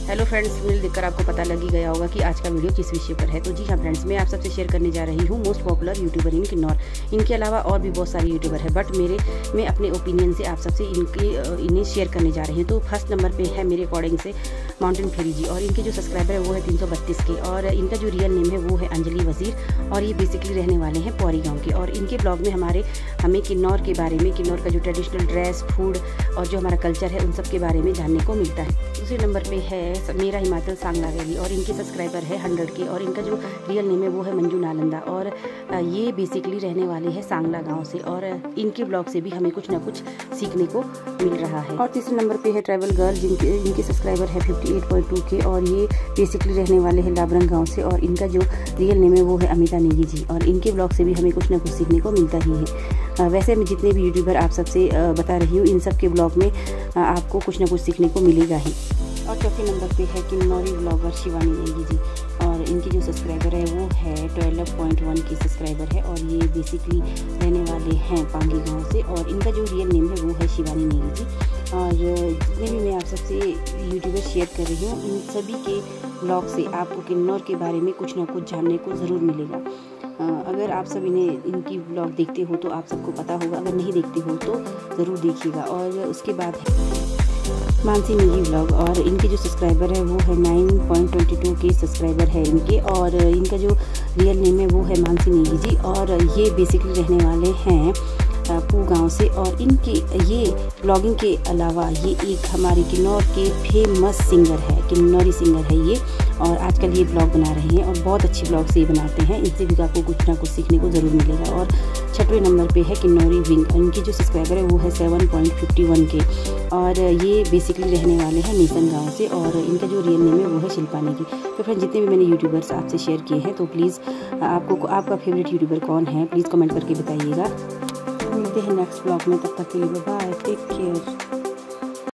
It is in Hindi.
हेलो फ्रेंड्स, थंबनेल देखकर आपको पता लग ही गया होगा कि आज का वीडियो किस विषय पर है। तो जी हाँ फ्रेंड्स, मैं आप सबसे शेयर करने जा रही हूँ most popular YouTuber in Kinnaur. इनके अलावा और भी बहुत सारे यूट्यूबर है, बट मैं अपने ओपिनियन से आप सबसे इन्हें शेयर करने जा रही हूँ। तो फर्स्ट नंबर पे है मेरे अकॉर्डिंग से माउंटेन फेरी जी, और इनके जो सब्सक्राइबर है वो है 332 के, और इनका जो रियल नेम है वो है अंजलि वजीर, और ये बेसिकली रहने वाले हैं पौरी गाँव के। और इनके ब्लॉग में हमें किन्नौर के बारे में, किन्नौर का जो ट्रेडिशनल ड्रेस, फूड और जो हमारा कल्चर है उन सब के बारे में जानने को मिलता है। दूसरे नंबर पे है मेरा हिमाचल सांगला वैली, और इनके सब्सक्राइबर है 100 के, और इनका जो रियल नेम है वो है मंजू नालंदा, और ये बेसिकली रहने वाले हैं सांगला गांव से, और इनके ब्लॉग से भी हमें कुछ ना कुछ सीखने को मिल रहा है। और तीसरे नंबर पे है ट्रैवल गर्ल, इनके सब्सक्राइबर है 58.2 के, और ये बेसिकली रहने वाले हैं लाबरंग गाँव से, और इनका जो रियल नेम है वो है अमिता नेगी जी, और इनके ब्लॉग से भी हमें कुछ ना कुछ सीखने को मिलता ही है। वैसे मैं जितने भी यूट्यूबर आप सबसे बता रही हूँ, इन सब के ब्लॉग में आपको कुछ ना कुछ सीखने को मिलेगा ही। और चौथे नंबर पे है किन्नौरी ब्लॉगर शिवानी नेगी जी, और इनकी जो सब्सक्राइबर है वो है 12.1 के सब्सक्राइबर है, और ये बेसिकली रहने वाले हैं पांगी गांव से, और इनका जो रियल नेम है वो है शिवानी नेगी जी। और जितने भी मैं आप सबसे यूट्यूबर शेयर कर रही हूँ, इन सभी के ब्लॉग से आपको किन्नौर के बारे में कुछ ना कुछ जानने को ज़रूर मिलेगा। अगर आप सब इनकी ब्लॉग देखते हो तो आप सबको पता होगा, अगर नहीं देखते हो तो ज़रूर देखिएगा। और उसके बाद है मानसी नेगी ब्लॉग, और इनके जो सब्सक्राइबर है वो है 9.22 के सब्सक्राइबर है इनके, और इनका जो रियल नेम है वो है मानसी नेगी जी, और ये बेसिकली रहने वाले हैं पू गांव से। और इनके ये ब्लॉगिंग के अलावा ये एक हमारे किन्नौर के फेमस सिंगर है, किन्नौरी सिंगर है ये, और आजकल ये ब्लॉग बना रहे हैं और बहुत अच्छी ब्लॉग से ये बनाते हैं। इनसे भी आपको कुछ ना कुछ सीखने को ज़रूर मिलेगा। और छठवें नंबर पे है किन्नौरी विंग, इनकी जो सब्सक्राइबर है वो है 7.51 के, और ये बेसिकली रहने वाले हैं नेसन गाँव से, और इनका जो रियल नेम है वो है शिल्पा नेगी। तो फ्रेंड, जितने भी मैंने यूट्यूबर्स आपसे शेयर किए हैं, तो प्लीज़ आपका फेवरेट यूट्यूबर कौन है प्लीज़ कमेंट करके बताइएगा। मिलते हैं नेक्स्ट ब्लॉग में, तब तक के लिए बाय, टेक केयर।